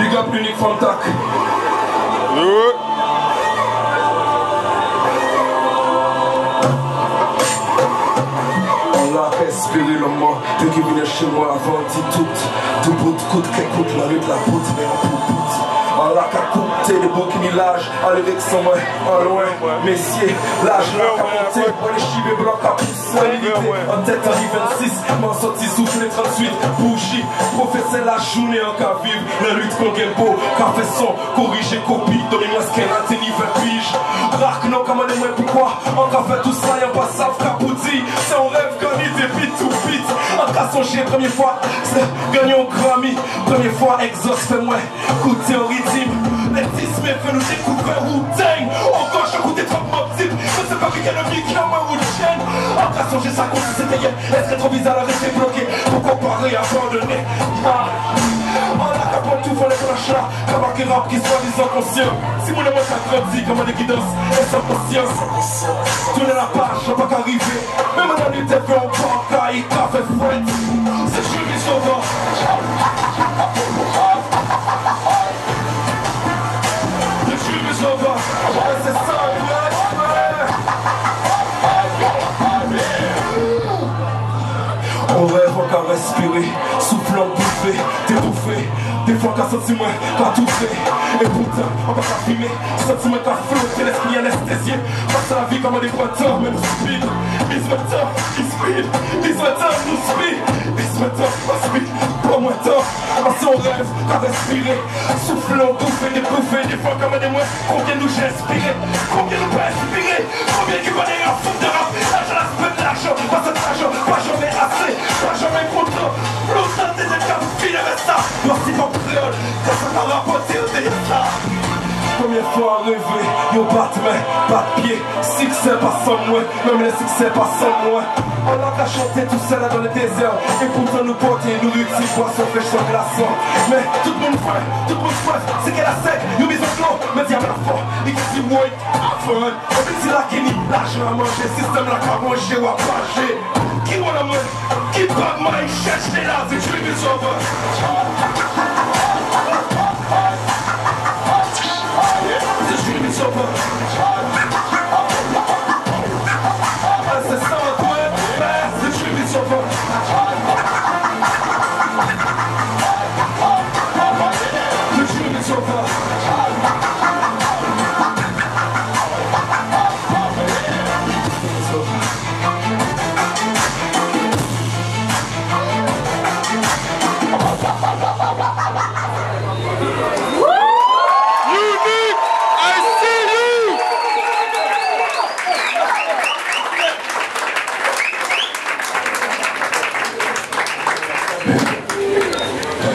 Big up l'unique Fantac. On l'a respiré le mot, puis qui venait chez moi avant dit tout bout de coude, qui écoute la lutte, la poutre, mais en poutre. On l'a qu'à coûter des beaux qui-millages, en l'évêque sans moi, en loin, messieurs, l'âge là qu'à monter, pour les chivets blancs qu'à pousser, en tête en 26, m'en sorti souffle 38, bougie, professeur la journée en qu'à vivre, la lutte qu'on gagne beau, qu'à fait son, corriger copie, donnez-moi ce qu'elle a, t'es niveau pige, rac non, commandez-moi pourquoi, on qu'a fait tout ça, y'a pas ça, qu'à poudre, c'est un rêve qu'on y débite tout vite, en qu'à songer, première fois, c'est gagner un Grammy, première fois, exhaust, fais-moi, écoutez en rythme. Les 10 mai fait nous découvrir Wu-Tang. Encore je goûtais trop motive. Je sais pas qui est le micro, moi ou le chien. En cas songer ça compte, c'était hier. Est-ce rétroviseur a resté bloqué? Pourquoi parer abandonné? On a capot tout pour les flashs là. Comment qui rap qui soit disant conscient. Si mon amour ça grandit comme des qui dansent. Et sans conscience. Tournez la page, je pas qu'arriver. Même dans les têtes, on part, car il t'a fait fouette. C'est juste qui sauvant. On rêve, on qu'à respirer, soufflant, bouffé, t'étouffé. Des fois qu'à sentir moins, qu'à tout fait. Et pourtant, on va qu'à filmer, sentir qu'à flotter, l'esprit anesthésié. Passe la vie comme des pointeurs, mais nous speed. Bis maintenant, qui speed. Bis maintenant, nous speed. Bis maintenant, on speed. Pas moins temps, parce qu'on rêve, qu'à respirer. Soufflant, bouffé, des fois comme des moins. Combien nous j'ai inspiré, combien nous pas inspiré. Combien qui va aller en fond de rap. L'argent, l'aspect de l'argent, pas cet argent, pas jamais assez. Pas jamais content, longtemps des écarts, fille avec ça. Merci pour créole, quand ça t'a rapporté au ça. Première fois rêvé, yo bat main, bat pied, succès pas sans moi, même les succès pas sans moi. On a qu'à chanter tout seul dans le désert, et pourtant nous porter, nous lutter, poisson, fraîche sans glaçon. Mais tout le monde fait, c'est qu'elle a sec, yo mis en clos, mais diable la fort, et qui dit moi, avant, et puis c'est là qui nie, l'argent à manger, système là qu'à manger ou à manger. Qui wanna win? Qui bat moi, il cherche des là, c'est tu les over.